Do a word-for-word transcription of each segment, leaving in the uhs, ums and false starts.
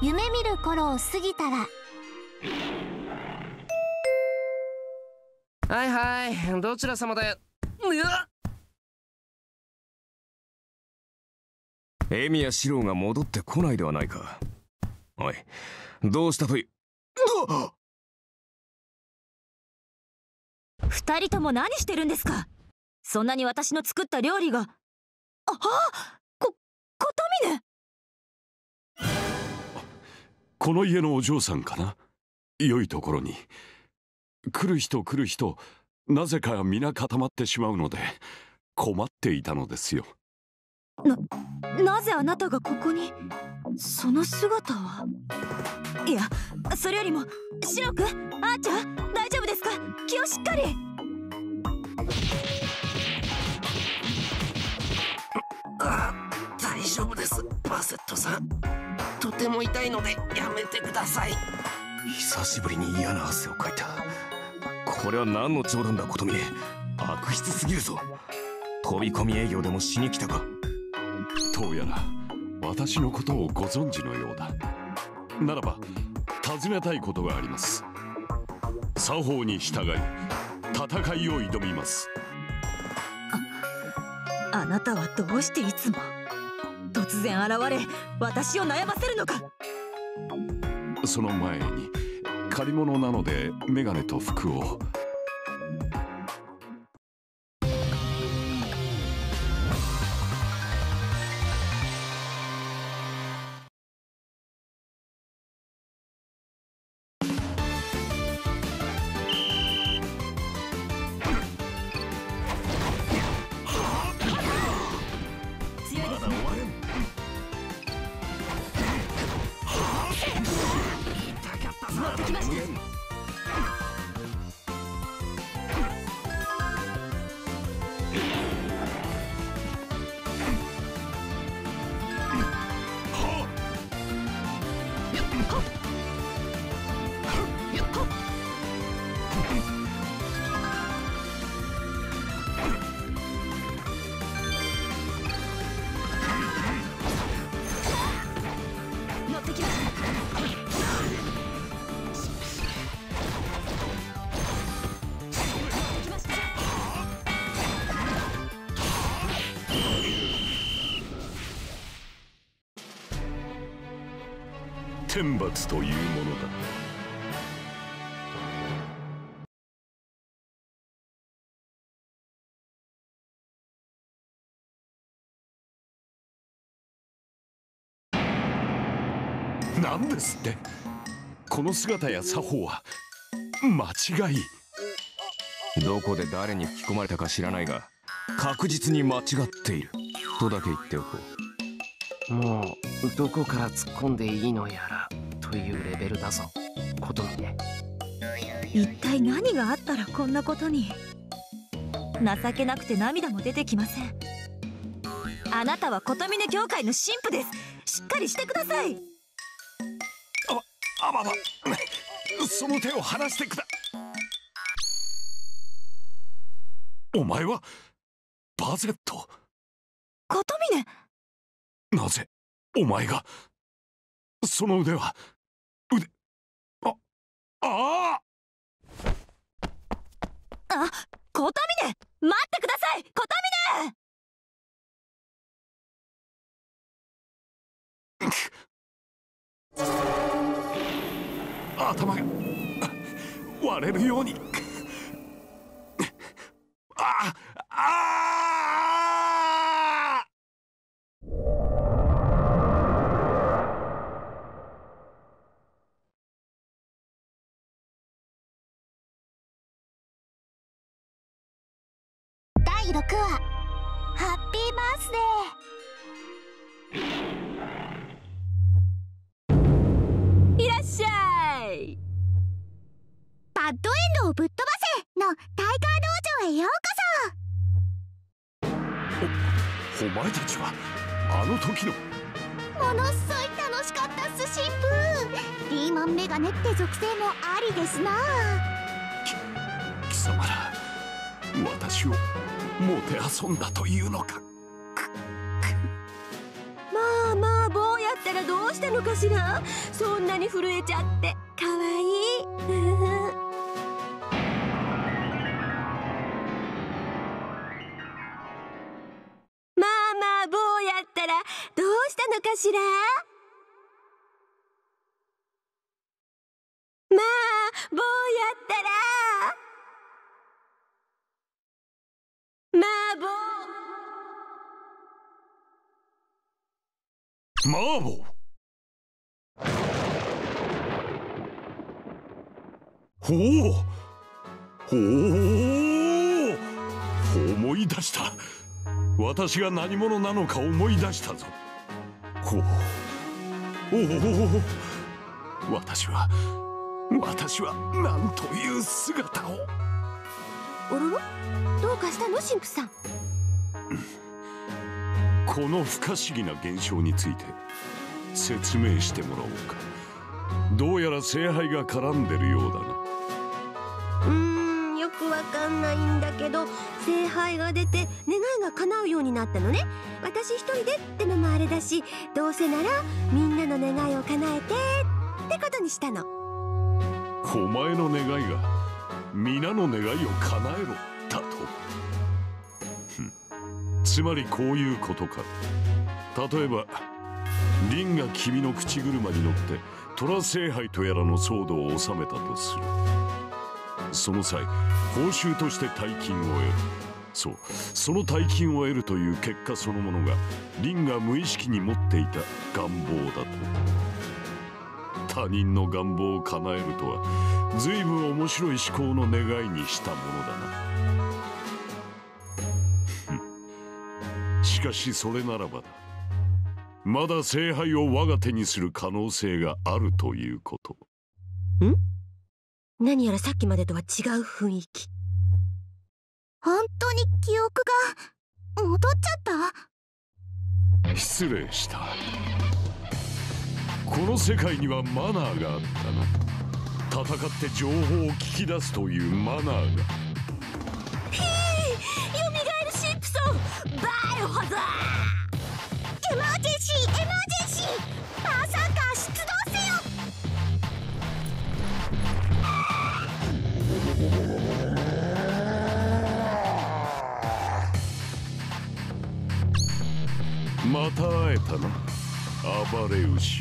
夢見る頃を過ぎたら。 はいはい、どちら様で。うわっ、 エミやシローが戻ってこないではないか。おい、どうしたという。 二人とも何してるんですか。そんなに私の作った料理が。ああ、こ、琴峰。 この家のお嬢さんかな。良いところに来る人来る人、なぜか皆固まってしまうので困っていたのですよ。 な、なぜあなたがここに。その姿は。いや、それよりもシロくん、あーちゃん、大丈夫ですか。気をしっかり。 あ、大丈夫です、バセットさん。とても痛いのでやめてください。 久しぶりに嫌な汗をかいた。これは何の冗談だ琴峰。悪質すぎるぞ。飛び込み営業でもしに来たか。 どうやら私のことをご存知のようだ。ならば尋ねたいことがあります。作法に従い戦いを挑みます。 あ、あなたはどうしていつも突然現れ私を悩ませるのか。 その前に借り物なのでメガネと服を。天罰というものだ。なんですって。この姿や作法は間違い。 どこで誰に吹き込まれたか知らないが確実に間違っているとだけ言っておこう。 もうどこから突っ込んでいいのやらというレベルだぞ、琴峰。 一体何があったらこんなことに。情けなくて涙も出てきません。あなたは琴峰教会の神父です。しっかりしてください。 あ、あばば、その手を離してくだ。お前はバゼット。 琴峰。 なぜお前が。その腕は腕。あああ、琴峰、待ってください。琴峰。 頭が割れるように。ああだいろくわハッピーバースデー。 いらっしゃい。 バッドエンドをぶっ飛ばせのタイガー道場へようこお、お前たちはあの時の。 そ。ものすごい楽しかったっす、新婦。リーマンメガネって属性もありですな。 き貴様ら私をもてあそんだというのか。 まあまあ、坊やってるどうしたのかしら。そんなに震えちゃってかわいい。まあまあ、坊やったらどうしたのかしら。まあ、坊やったら。まあ、坊。 マーボー。ほうほう、思い出した。私が何者なのか思い出したぞ。ほう、おお、私は私はなんという姿を。 おろろ、どうかしたの神父さん。 この不可思議な現象について説明してもらおうか。どうやら聖杯が絡んでるようだな。 うーん、よくわかんないんだけど、聖杯が出て願いが叶うようになったのね。私一人でってのもあれだし、どうせならみんなの願いを叶えてってことにしたの。 お前の願いが皆の願いを叶えろだと。つまりこういうことか。例えばリンが君の口車に乗って虎聖杯とやらの騒動を収めたとする。その際報酬として大金を得る。そう、その大金を得るという結果そのものがリンが無意識に持っていた願望だと。他人の願望を叶えるとは随分面白い思考の願いにしたものだな。しかしそれならばだ、まだ聖杯を我が手にする可能性があるということ。 ん？何やらさっきまでとは違う雰囲気。 本当に記憶が戻っちゃった？ 失礼した。この世界にはマナーがあったな。戦って情報を聞き出すというマナーが。 ひー、よみがえる神父さん、バイオハザー。 エマージェンシー、エマージェンシー、バーサーカー出動せよ。 また会えたな、暴れ牛。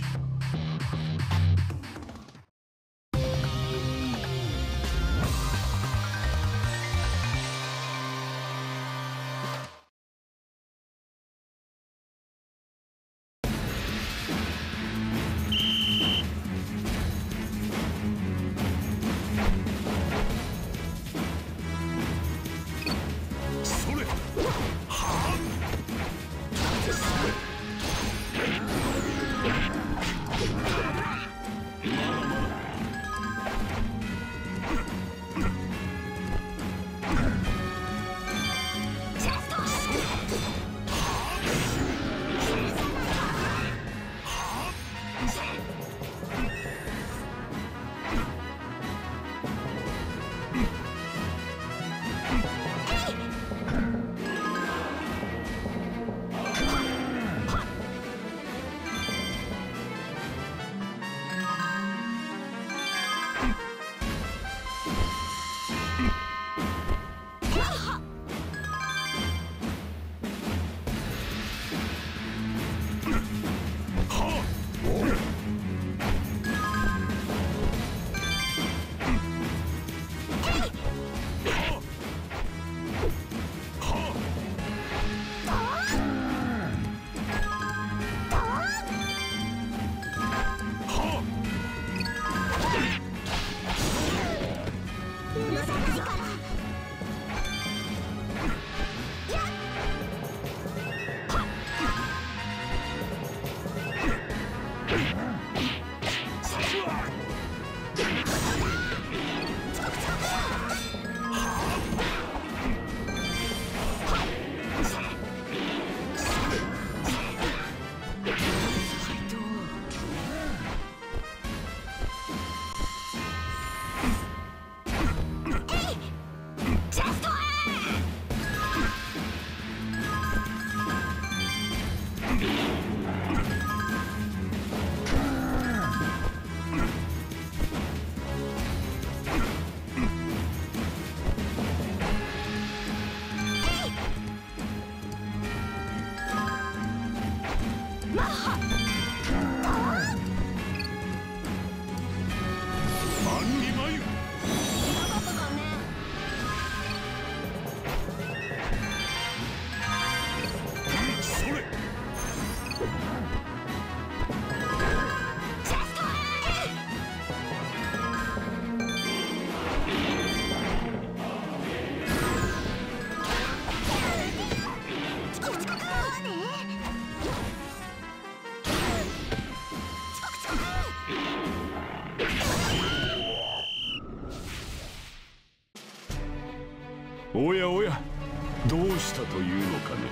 おやおや、どうしたというのかね。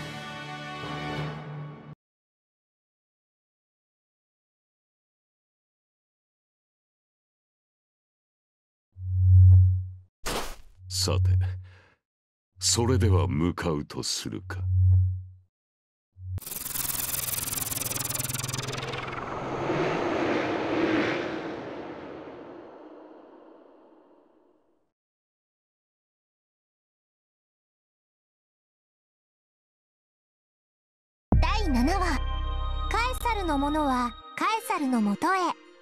さて、それでは向かうとするか。 だいななわ、カエサルのものはカエサルのもとへ。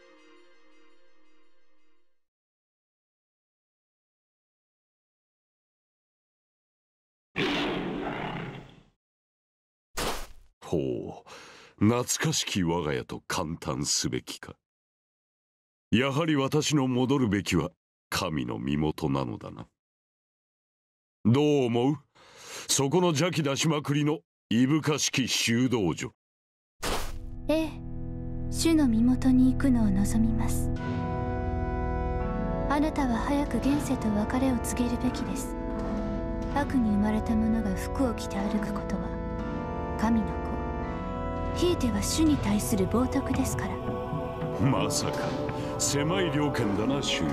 ほう、懐かしき我が家と感嘆すべきか。やはり私の戻るべきは神の身元なのだな。どう思う？そこの邪気出しまくりのいぶかしき修道女。 ええ、主の身元に行くのを望みます。あなたは早く現世と別れを告げるべきです。悪に生まれた者が服を着て歩くことは神の子、ひいては主に対する冒涜ですから。 まさか狭い猟犬だな、修道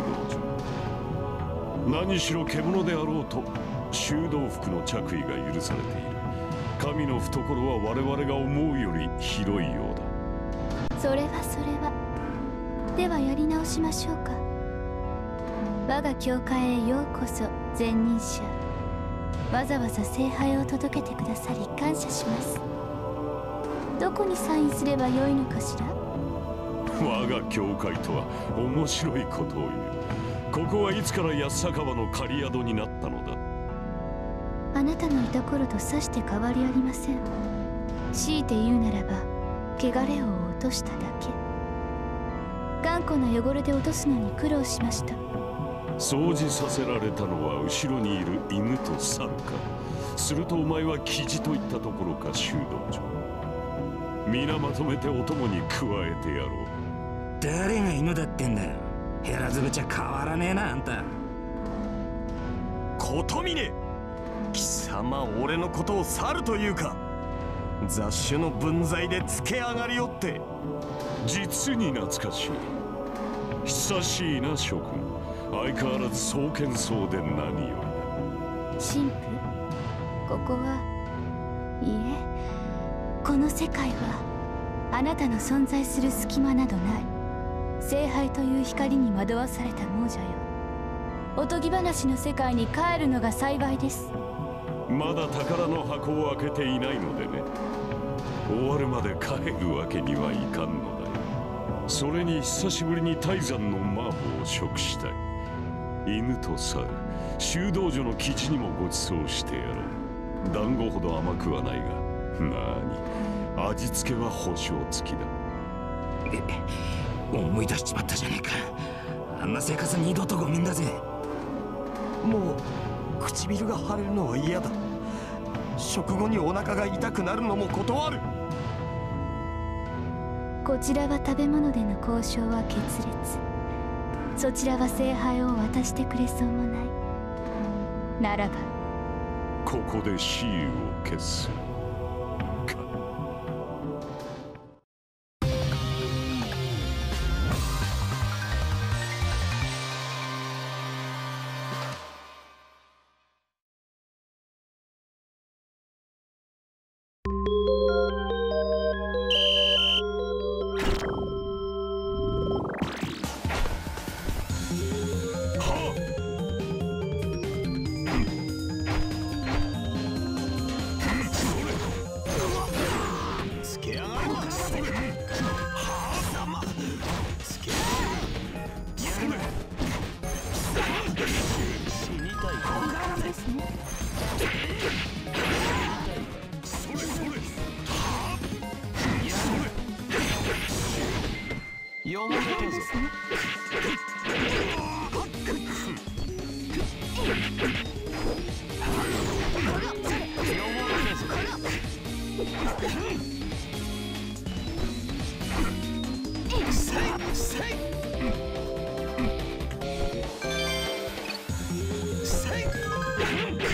女。何しろ獣であろうと修道服の着衣が許されている。神の懐は我々が思うより広いようだ。 それはそれは。ではやり直しましょうか。我が教会へようこそ、前任者。わざわざ聖杯を届けてくださり感謝します。どこにサインすればよいのかしら。 我が教会とは面白いことを言う。ここはいつから安坂場の狩宿になったのだ。 あなたのいた頃とさして変わりありません。強いて言うならば、汚れを落としただけ。頑固な汚れで落とすのに苦労しました。 掃除させられたのは後ろにいる犬と猿か。するとお前はキジといったところか、修道女。皆まとめてお供に加えてやろう。 誰が犬だってんだよ。減らず口は変わらねえな、あんた。 ことみね、貴様俺のことを猿というか。雑種の分際でつけ上がりよって。 実に懐かしい。久しいな諸君。相変わらず壮健そうで何よりだ。 神父、ここはいいえ、この世界はあなたの存在する隙間などない。聖杯という光に惑わされた亡者よ。おとぎ話の世界に帰るのが幸いです。 まだ宝の箱を開けていないのでね。終わるまで帰るわけにはいかんのだよ。それに久しぶりに泰山の麻婆を食したい。犬と猿、修道女の生地にもご馳走してやろう。団子ほど甘くはないが、なに味付けは保証付きだ。 え、思い出しちまったじゃねえか。あんな生活二度とごめんだぜ。 もう唇が腫れるのは嫌だ。食後にお腹が痛くなるのも断る。 こちらは食べ物での交渉は決裂。そちらは聖杯を渡してくれそうもない。ならばここで雌雄を決するか。 せい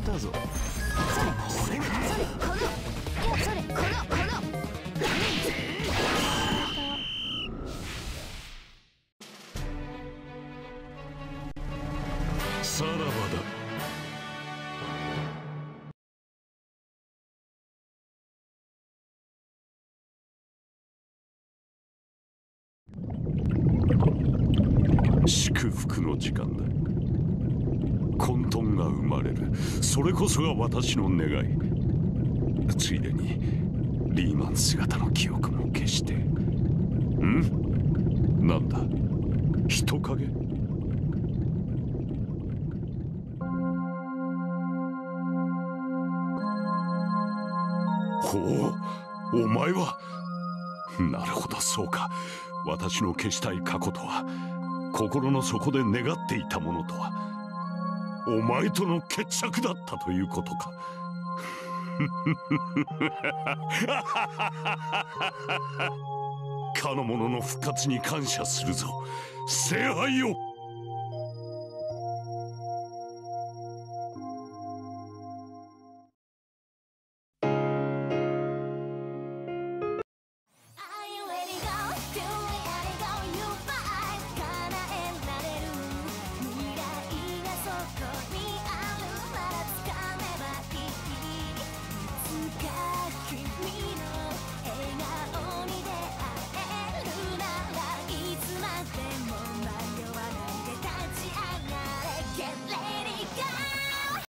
えたぞ。 それそれこのそれこのこのさらばだ。祝福の時間だ。混沌が生まれる。それこそが私の願い。ついでにリーマン姿の記憶も消して。ん？なんだ？人影？ほう、お前は。なるほど、そうか。私の消したい過去とは、心の底で願っていたものとは、お前との決着だったということか。かの者の復活に感謝するぞ、聖杯よ。